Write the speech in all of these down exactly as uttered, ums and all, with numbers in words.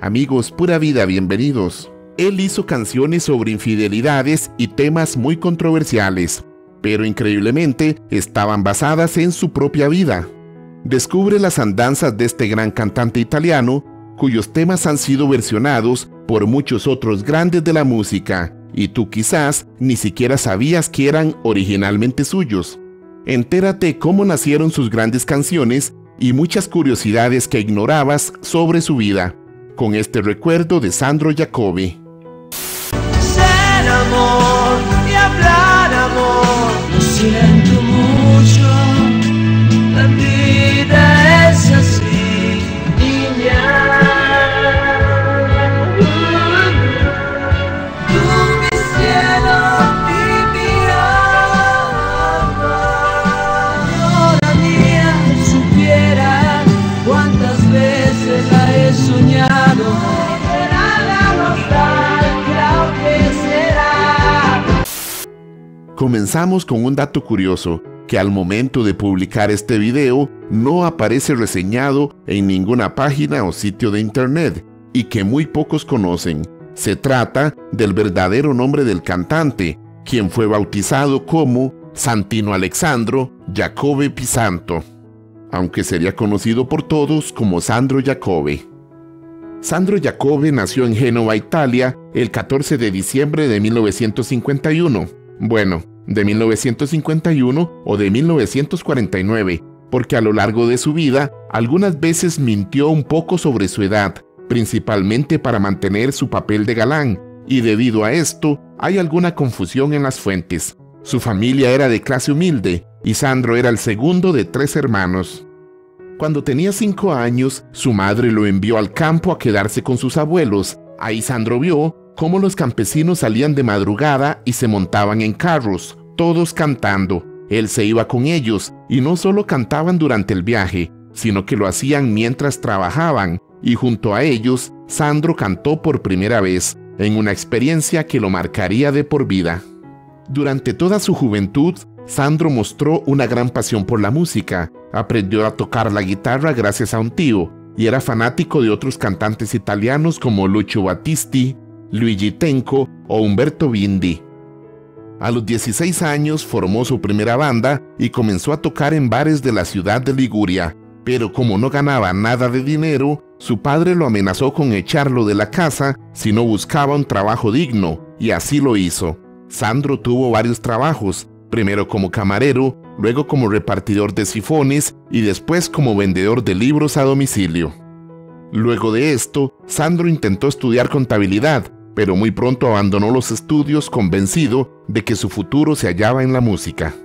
Amigos, pura vida, bienvenidos. Él hizo canciones sobre infidelidades y temas muy controversiales, pero increíblemente estaban basadas en su propia vida. Descubre las andanzas de este gran cantante italiano, cuyos temas han sido versionados por muchos otros grandes de la música, y tú quizás ni siquiera sabías que eran originalmente suyos. Entérate cómo nacieron sus grandes canciones y muchas curiosidades que ignorabas sobre su vida, con este recuerdo de Sandro Jacobi. Ser amor y hablar amor, lo siento mucho, la vida es así, niña. Tú mi cielo y mi alma, ahora mía, supiera cuántas veces la he soñado. Comenzamos con un dato curioso, que al momento de publicar este video no aparece reseñado en ninguna página o sitio de internet, y que muy pocos conocen. Se trata del verdadero nombre del cantante, quien fue bautizado como Santino Alexandro Jacobi Pisanto, aunque sería conocido por todos como Sandro Jacobi. Sandro Jacobi nació en Génova, Italia, el catorce de diciembre de mil novecientos cincuenta y uno. Bueno, de mil novecientos cincuenta y uno o de mil novecientos cuarenta y nueve, porque a lo largo de su vida algunas veces mintió un poco sobre su edad, principalmente para mantener su papel de galán, y debido a esto hay alguna confusión en las fuentes. Su familia era de clase humilde, y Sandro era el segundo de tres hermanos. Cuando tenía cinco años, su madre lo envió al campo a quedarse con sus abuelos. Ahí Sandro vio cómo los campesinos salían de madrugada y se montaban en carros, todos cantando. Él se iba con ellos, y no solo cantaban durante el viaje, sino que lo hacían mientras trabajaban, y junto a ellos, Sandro cantó por primera vez, en una experiencia que lo marcaría de por vida. Durante toda su juventud, Sandro mostró una gran pasión por la música. Aprendió a tocar la guitarra gracias a un tío, y era fanático de otros cantantes italianos como Lucio Battisti, Luigi Tenco o Umberto Bindi. A los dieciséis años formó su primera banda y comenzó a tocar en bares de la ciudad de Liguria, pero como no ganaba nada de dinero, su padre lo amenazó con echarlo de la casa si no buscaba un trabajo digno, y así lo hizo. Sandro tuvo varios trabajos, primero como camarero, luego como repartidor de sifones y después como vendedor de libros a domicilio. Luego de esto, Sandro intentó estudiar contabilidad, pero muy pronto abandonó los estudios convencido de que su futuro se hallaba en la música.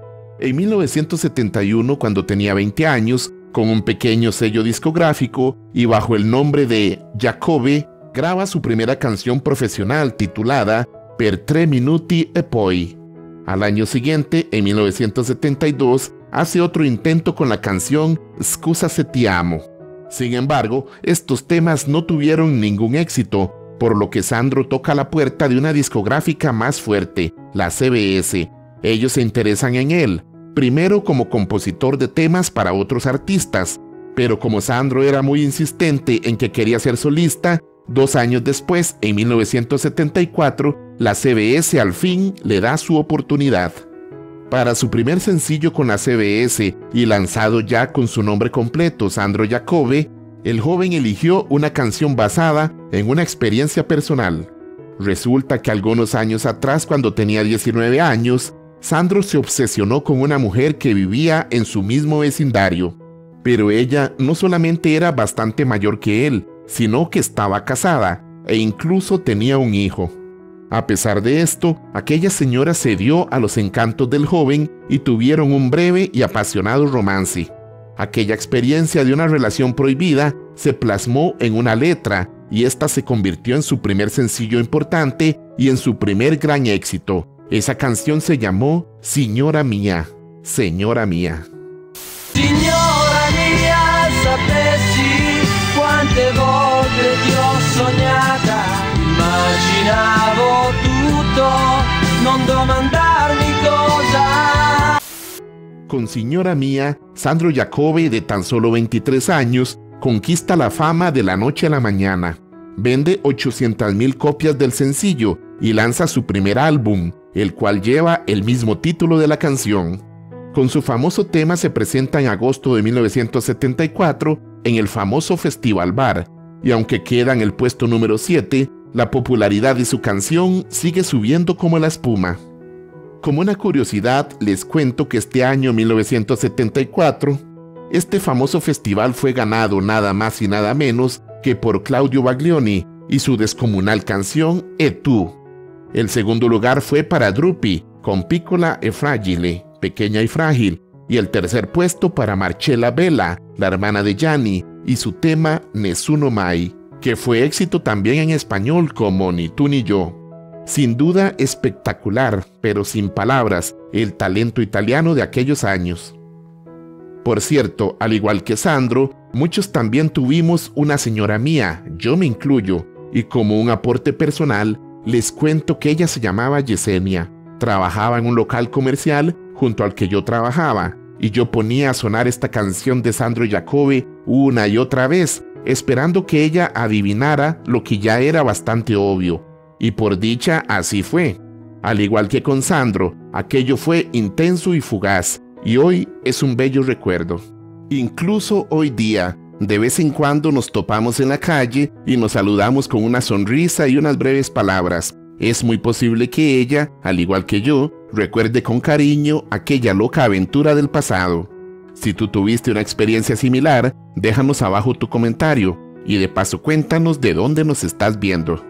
En mil novecientos setenta y uno, cuando tenía veinte años, con un pequeño sello discográfico y bajo el nombre de Jacobi, graba su primera canción profesional titulada Per tre minuti e poi. Al año siguiente, en mil novecientos setenta y dos, hace otro intento con la canción Scusa se ti amo. Sin embargo, estos temas no tuvieron ningún éxito, por lo que Sandro toca la puerta de una discográfica más fuerte, la C B S. Ellos se interesan en él, primero como compositor de temas para otros artistas, pero como Sandro era muy insistente en que quería ser solista, dos años después, en mil novecientos setenta y cuatro, la C B S al fin le da su oportunidad. Para su primer sencillo con la C B S y lanzado ya con su nombre completo, Sandro Jacobi, el joven eligió una canción basada en una experiencia personal. Resulta que algunos años atrás, cuando tenía diecinueve años, Sandro se obsesionó con una mujer que vivía en su mismo vecindario. Pero ella no solamente era bastante mayor que él, sino que estaba casada e incluso tenía un hijo. A pesar de esto, aquella señora cedió a los encantos del joven y tuvieron un breve y apasionado romance. Aquella experiencia de una relación prohibida se plasmó en una letra y esta se convirtió en su primer sencillo importante y en su primer gran éxito. Esa canción se llamó Signora Mia, Señora Mía. Signora mia, sapessi quante volte ti ho sognata, immaginavo tutto, non domandarmi cosa. Con Signora Mía, Sandro Jacobi, de tan solo veintitrés años, conquista la fama de la noche a la mañana. vende ochocientas mil copias del sencillo y lanza su primer álbum, el cual lleva el mismo título de la canción. Con su famoso tema se presenta en agosto de mil novecientos setenta y cuatro en el famoso Festival Bar, y aunque queda en el puesto número siete, la popularidad de su canción sigue subiendo como la espuma. Como una curiosidad, les cuento que este año mil novecientos setenta y cuatro, este famoso festival fue ganado nada más y nada menos que por Claudio Baglioni y su descomunal canción E tu. El segundo lugar fue para Drupi con Piccola e Fragile, Pequeña y Frágil, y el tercer puesto para Marcella Bella, la hermana de Gianni, y su tema Nessuno Mai, que fue éxito también en español como Ni tú ni yo. Sin duda espectacular, pero sin palabras, el talento italiano de aquellos años. Por cierto, al igual que Sandro, muchos también tuvimos una señora mía, yo me incluyo, y como un aporte personal, les cuento que ella se llamaba Yesenia, trabajaba en un local comercial junto al que yo trabajaba, y yo ponía a sonar esta canción de Sandro Jacobe una y otra vez, esperando que ella adivinara lo que ya era bastante obvio, y por dicha así fue. Al igual que con Sandro, aquello fue intenso y fugaz, y hoy es un bello recuerdo. Incluso hoy día, de vez en cuando nos topamos en la calle y nos saludamos con una sonrisa y unas breves palabras. Es muy posible que ella, al igual que yo, recuerde con cariño aquella loca aventura del pasado. Si tú tuviste una experiencia similar, déjanos abajo tu comentario y de paso cuéntanos de dónde nos estás viendo.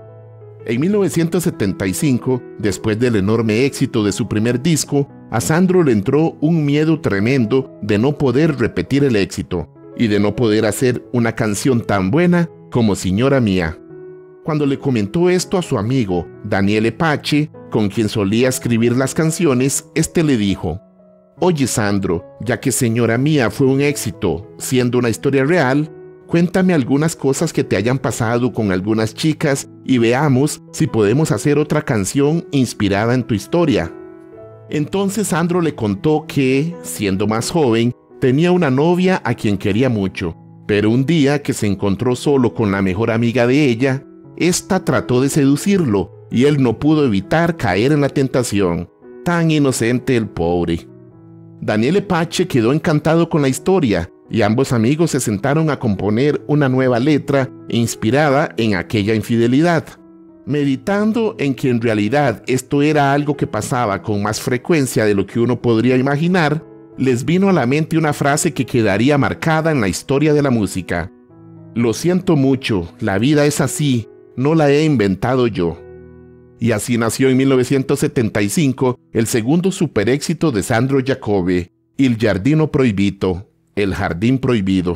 En mil novecientos setenta y cinco, después del enorme éxito de su primer disco, a Sandro le entró un miedo tremendo de no poder repetir el éxito y de no poder hacer una canción tan buena como Signora Mía. Cuando le comentó esto a su amigo Daniele Pace, con quien solía escribir las canciones, este le dijo: «Oye Sandro, ya que Señora Mía fue un éxito, siendo una historia real, cuéntame algunas cosas que te hayan pasado con algunas chicas y veamos si podemos hacer otra canción inspirada en tu historia». Entonces Sandro le contó que, siendo más joven, tenía una novia a quien quería mucho, pero un día que se encontró solo con la mejor amiga de ella, esta trató de seducirlo y él no pudo evitar caer en la tentación. Tan inocente el pobre. Daniele Pace quedó encantado con la historia y ambos amigos se sentaron a componer una nueva letra inspirada en aquella infidelidad. Meditando en que en realidad esto era algo que pasaba con más frecuencia de lo que uno podría imaginar, les vino a la mente una frase que quedaría marcada en la historia de la música: «Lo siento mucho, la vida es así, no la he inventado yo». Y así nació en mil novecientos setenta y cinco el segundo superéxito de Sandro Jacobe, Il giardino proibito, El jardín prohibido.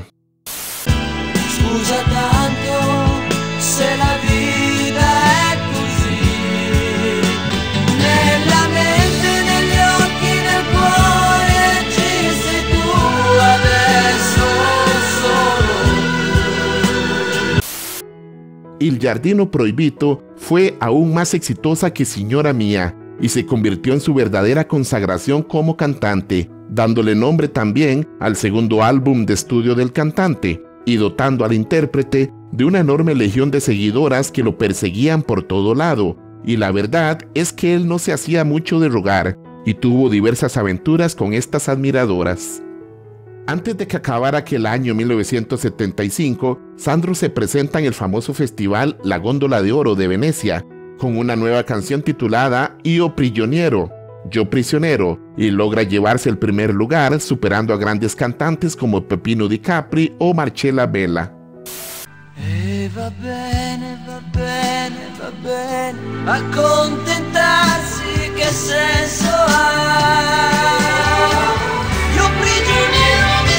Scusa tanto se la vita è così, nella mente, negli occhi, nel cuore ci sei tu adesso solo. Il giardino proibito fue aún más exitosa que Signora Mía y se convirtió en su verdadera consagración como cantante, dándole nombre también al segundo álbum de estudio del cantante y dotando al intérprete de una enorme legión de seguidoras que lo perseguían por todo lado. Y la verdad es que él no se hacía mucho de rogar y tuvo diversas aventuras con estas admiradoras. Antes de que acabara aquel año mil novecientos setenta y cinco, Sandro se presenta en el famoso festival La Góndola de Oro de Venecia, con una nueva canción titulada Io prigioniero, Yo prisionero, y logra llevarse el primer lugar, superando a grandes cantantes como Peppino Di Capri o Marcella Bella. E va bene, va bene, va bene, accontentarsi che senso ha. Io prigioniero mi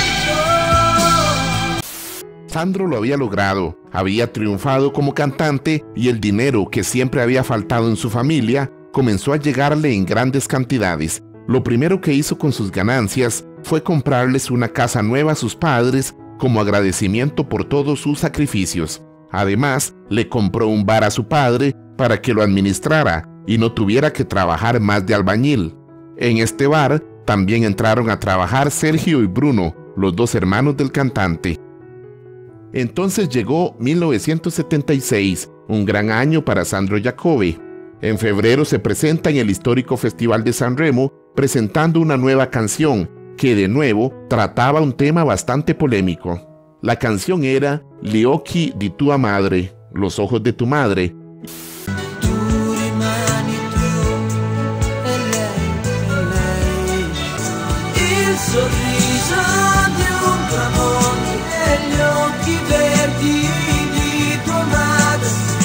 sento. Sandro lo había logrado, había triunfado como cantante y el dinero que siempre había faltado en su familia comenzó a llegarle en grandes cantidades. Lo primero que hizo con sus ganancias fue comprarles una casa nueva a sus padres como agradecimiento por todos sus sacrificios. Además, le compró un bar a su padre para que lo administrara y no tuviera que trabajar más de albañil. En este bar también entraron a trabajar Sergio y Bruno, los dos hermanos del cantante. Entonces llegó mil novecientos setenta y seis, un gran año para Sandro Jacoby. En febrero se presenta en el histórico Festival de San Remo presentando una nueva canción que de nuevo trataba un tema bastante polémico. La canción era Gli occhi di tua madre, los ojos de tu madre. Tu rimani tu e lei, e lei. Il sorriso di un tramonto e gli occhi verdi di tua madre.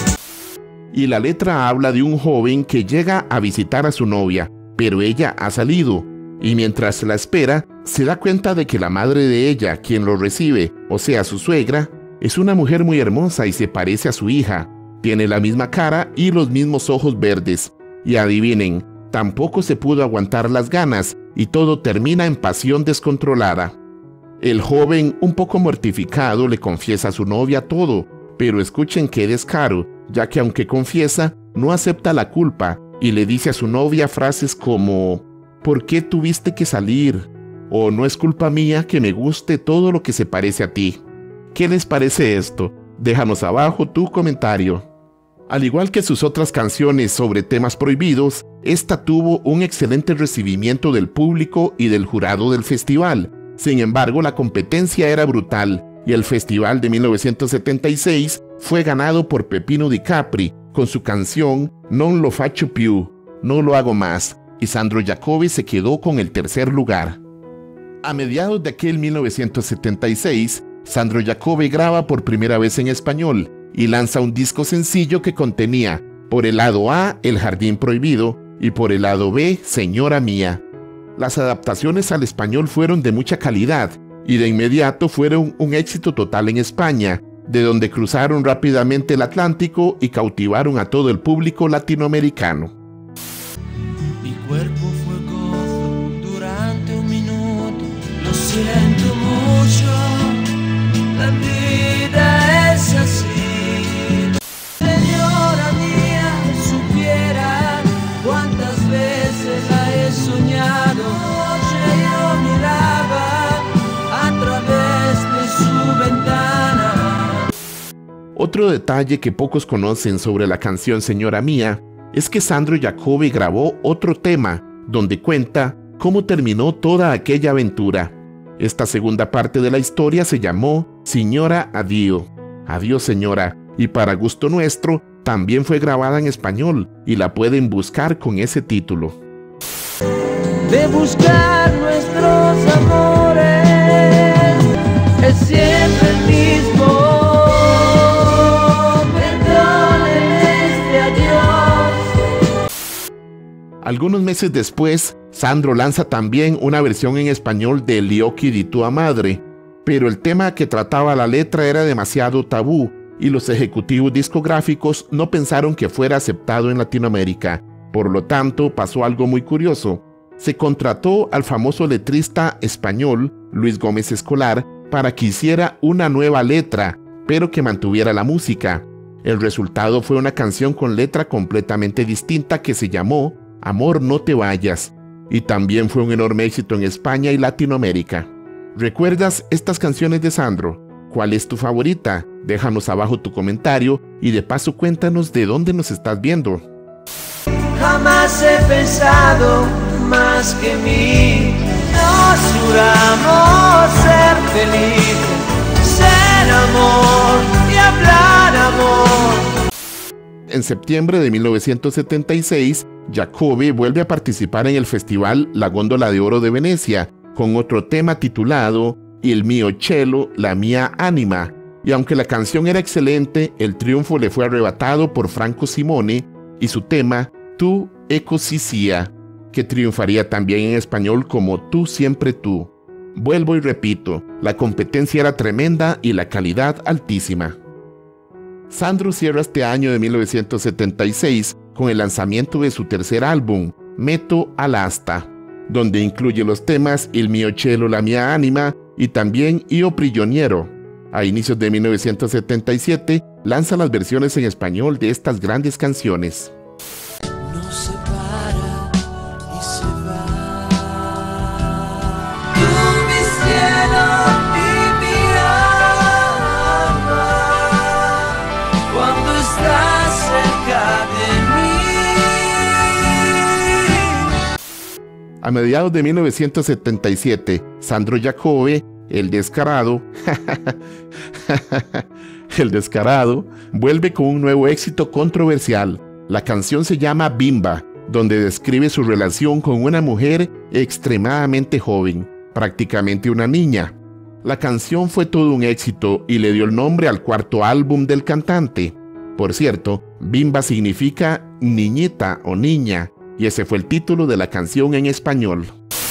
Y la letra habla de un joven que llega a visitar a su novia, pero ella ha salido, y mientras la espera, se da cuenta de que la madre de ella, quien lo recibe, o sea su suegra, es una mujer muy hermosa y se parece a su hija. Tiene la misma cara y los mismos ojos verdes. Y adivinen, tampoco se pudo aguantar las ganas y todo termina en pasión descontrolada. El joven, un poco mortificado, le confiesa a su novia todo, pero escuchen qué descaro, ya que aunque confiesa, no acepta la culpa y le dice a su novia frases como ¿por qué tuviste que salir? O no es culpa mía que me guste todo lo que se parece a ti. ¿Qué les parece esto? Déjanos abajo tu comentario. Al igual que sus otras canciones sobre temas prohibidos, esta tuvo un excelente recibimiento del público y del jurado del festival. Sin embargo, la competencia era brutal y el festival de mil novecientos setenta y seis fue ganado por Peppino Di Capri con su canción Non lo faccio più, no lo hago más, y Sandro Jacoby se quedó con el tercer lugar. A mediados de aquel mil novecientos setenta y seis, Sandro Jacoby graba por primera vez en español y lanza un disco sencillo que contenía, por el lado A, El Jardín Prohibido, y por el lado B, Señora Mía. Las adaptaciones al español fueron de mucha calidad y de inmediato fueron un éxito total en España, de donde cruzaron rápidamente el Atlántico y cautivaron a todo el público latinoamericano. Mi cuerpo fue gozo durante un minuto, lo siento mucho, la vida es así. Señora mía, supiera cuántas veces la he soñado. Noche yo miraba a través de su ventana. Otro detalle que pocos conocen sobre la canción Señora Mía es que Sandro Jacoby grabó otro tema donde cuenta cómo terminó toda aquella aventura. Esta segunda parte de la historia se llamó Signora Addio, Adiós Señora, y para gusto nuestro también fue grabada en español y la pueden buscar con ese título. De buscar nuestros amores es siempre el mismo. Algunos meses después, Sandro lanza también una versión en español de Gli occhi di tua madre, pero el tema que trataba la letra era demasiado tabú y los ejecutivos discográficos no pensaron que fuera aceptado en Latinoamérica. Por lo tanto, pasó algo muy curioso. Se contrató al famoso letrista español Luis Gómez Escolar para que hiciera una nueva letra, pero que mantuviera la música. El resultado fue una canción con letra completamente distinta que se llamó Amor no te vayas, y también fue un enorme éxito en España y Latinoamérica. ¿Recuerdas estas canciones de Sandro? ¿Cuál es tu favorita? Déjanos abajo tu comentario y de paso cuéntanos de dónde nos estás viendo. Jamás he pensado más que mí. Nos juramos ser felices, ser amor y hablar amor. En septiembre de mil novecientos setenta y seis, Jacoby vuelve a participar en el festival La Góndola de Oro de Venecia, con otro tema titulado Il mio cielo, la mia anima, y aunque la canción era excelente, el triunfo le fue arrebatado por Franco Simone y su tema Tu e così sia, que triunfaría también en español como Tú siempre tú. Vuelvo y repito, la competencia era tremenda y la calidad altísima. Sandro cierra este año de mil novecientos setenta y seis con el lanzamiento de su tercer álbum, Metto all'asta, donde incluye los temas Il mio cielo, la mia anima y también Io prigioniero. A inicios de mil novecientos setenta y siete lanza las versiones en español de estas grandes canciones. Nos separa y se va. Tú mi cielo y mi A mediados de mil novecientos setenta y siete, Sandro Jacobe, el descarado, el descarado, vuelve con un nuevo éxito controversial. La canción se llama Bimba, donde describe su relación con una mujer extremadamente joven, prácticamente una niña. La canción fue todo un éxito y le dio el nombre al cuarto álbum del cantante. Por cierto, Bimba significa niñita o niña, y ese fue el título de la canción en español.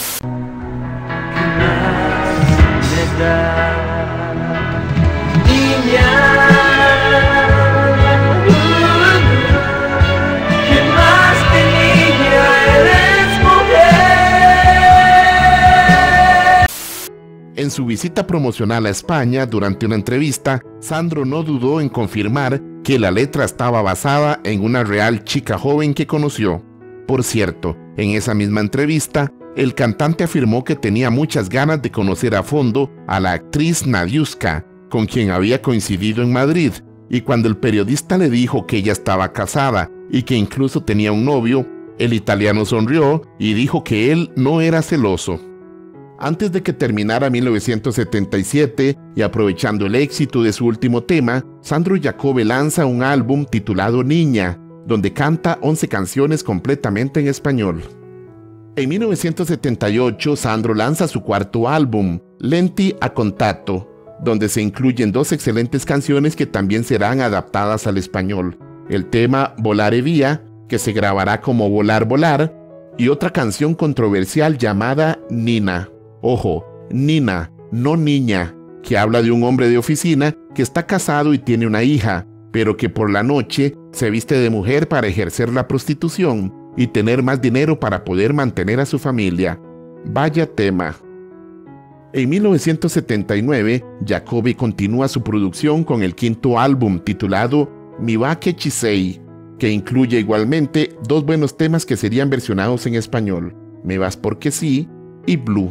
En su visita promocional a España, durante una entrevista, Sandro no dudó en confirmar que la letra estaba basada en una real chica joven que conoció. Por cierto, en esa misma entrevista, el cantante afirmó que tenía muchas ganas de conocer a fondo a la actriz Nadiuska, con quien había coincidido en Madrid, y cuando el periodista le dijo que ella estaba casada y que incluso tenía un novio, el italiano sonrió y dijo que él no era celoso. Antes de que terminara mil novecientos setenta y siete y aprovechando el éxito de su último tema, Sandro Jacobe lanza un álbum titulado Niña, donde canta once canciones completamente en español. En mil novecientos setenta y ocho, Sandro lanza su cuarto álbum, Lenti a Contatto, donde se incluyen dos excelentes canciones que también serán adaptadas al español. El tema Volare Via, que se grabará como Volar Volar, y otra canción controversial llamada Nina. Ojo, Nina, no niña, que habla de un hombre de oficina que está casado y tiene una hija, pero que por la noche se viste de mujer para ejercer la prostitución y tener más dinero para poder mantener a su familia. Vaya tema. En mil novecientos setenta y nueve, Jacobe continúa su producción con el quinto álbum titulado Mi va che ci sei, que incluye igualmente dos buenos temas que serían versionados en español, Me vas porque sí y Blue.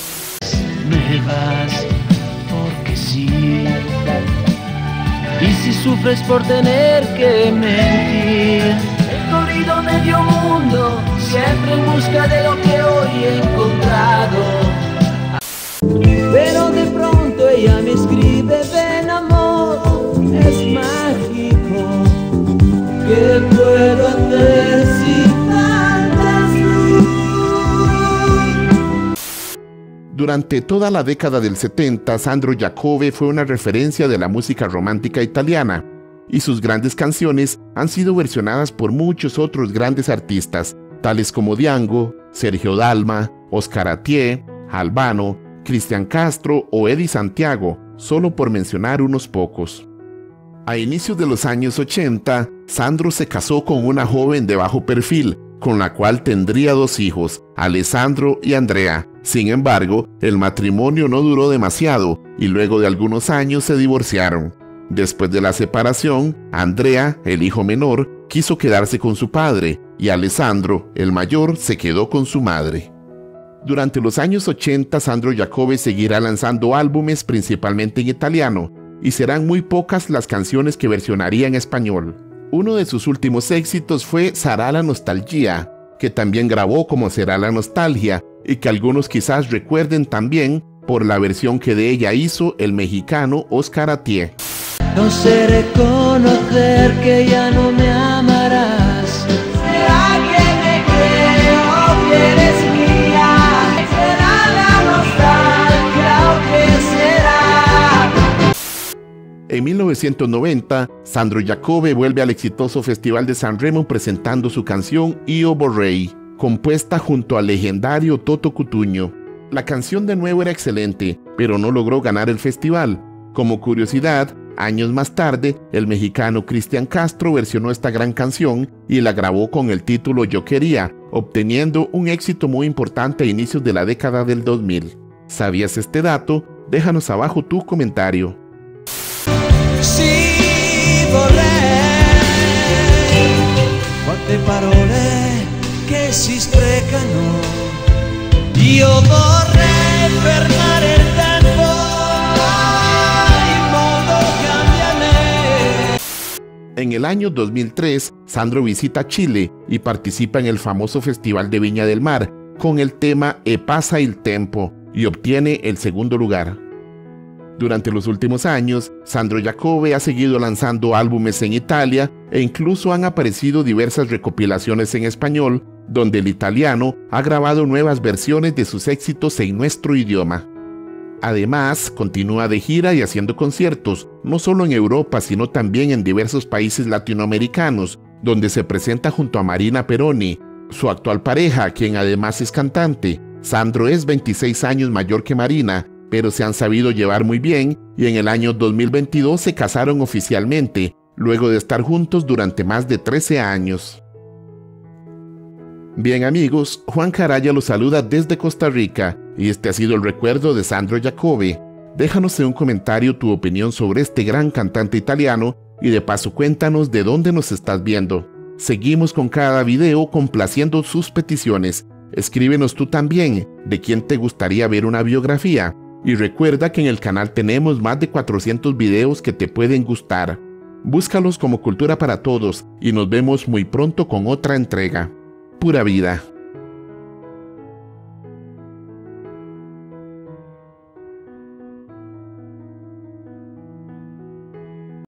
Me vas porque sí. Y si sufres por tener que mentir, he corrido medio mundo, siempre en busca de lo que hoy he encontrado. Pero de pronto ella me escribe, ven amor, es mágico. ¿Qué puedo hacer si tantas luz? Durante toda la década del setenta, Sandro Jacobe fue una referencia de la música romántica italiana, y sus grandes canciones han sido versionadas por muchos otros grandes artistas, tales como Diango, Sergio Dalma, Oscar Atié, Albano, Cristian Castro o Eddie Santiago, solo por mencionar unos pocos. A inicios de los años ochenta, Sandro se casó con una joven de bajo perfil, con la cual tendría dos hijos, Alessandro y Andrea. Sin embargo, el matrimonio no duró demasiado y luego de algunos años se divorciaron. Después de la separación, Andrea, el hijo menor, quiso quedarse con su padre y Alessandro, el mayor, se quedó con su madre. Durante los años ochenta, Sandro Jacobe seguirá lanzando álbumes principalmente en italiano y serán muy pocas las canciones que versionaría en español. Uno de sus últimos éxitos fue Sarà la nostalgia, que también grabó como Será la nostalgia y que algunos quizás recuerden también por la versión que de ella hizo el mexicano Oscar Atié. No sé reconocer que ya no me amarás. ¿Será que me creo que eres mía? ¿Será la nostalgia o qué será? En mil novecientos noventa, Sandro Jacobe vuelve al exitoso Festival de San Remo presentando su canción Io Vorrei, compuesta junto al legendario Toto Cutugno. La canción de nuevo era excelente, pero no logró ganar el festival. Como curiosidad, años más tarde, el mexicano Cristian Castro versionó esta gran canción y la grabó con el título Yo Quería, obteniendo un éxito muy importante a inicios de la década del dos mil. ¿Sabías este dato? Déjanos abajo tu comentario. Sì, vorrei quante parole che si sprecano. Io vorrei fermare il tempo, il mondo cambia me. En el año dos mil tres, Sandro visita Chile y participa en el famoso Festival de Viña del Mar, con el tema E pasa il tempo y obtiene el segundo lugar. Durante los últimos años, Sandro Jacobbe ha seguido lanzando álbumes en Italia e incluso han aparecido diversas recopilaciones en español, donde el italiano ha grabado nuevas versiones de sus éxitos en nuestro idioma. Además, continúa de gira y haciendo conciertos, no solo en Europa, sino también en diversos países latinoamericanos, donde se presenta junto a Marina Peroni, su actual pareja, quien además es cantante. Sandro es veintiséis años mayor que Marina, pero se han sabido llevar muy bien y en el año dos mil veintidós se casaron oficialmente, luego de estar juntos durante más de trece años. Bien amigos, Juan Caraya los saluda desde Costa Rica y este ha sido el recuerdo de Sandro Jacobbe. Déjanos en un comentario tu opinión sobre este gran cantante italiano y de paso cuéntanos de dónde nos estás viendo. Seguimos con cada video complaciendo sus peticiones. Escríbenos tú también de quién te gustaría ver una biografía. Y recuerda que en el canal tenemos más de cuatrocientos videos que te pueden gustar. Búscalos como Cultura para Todos y nos vemos muy pronto con otra entrega. Pura vida.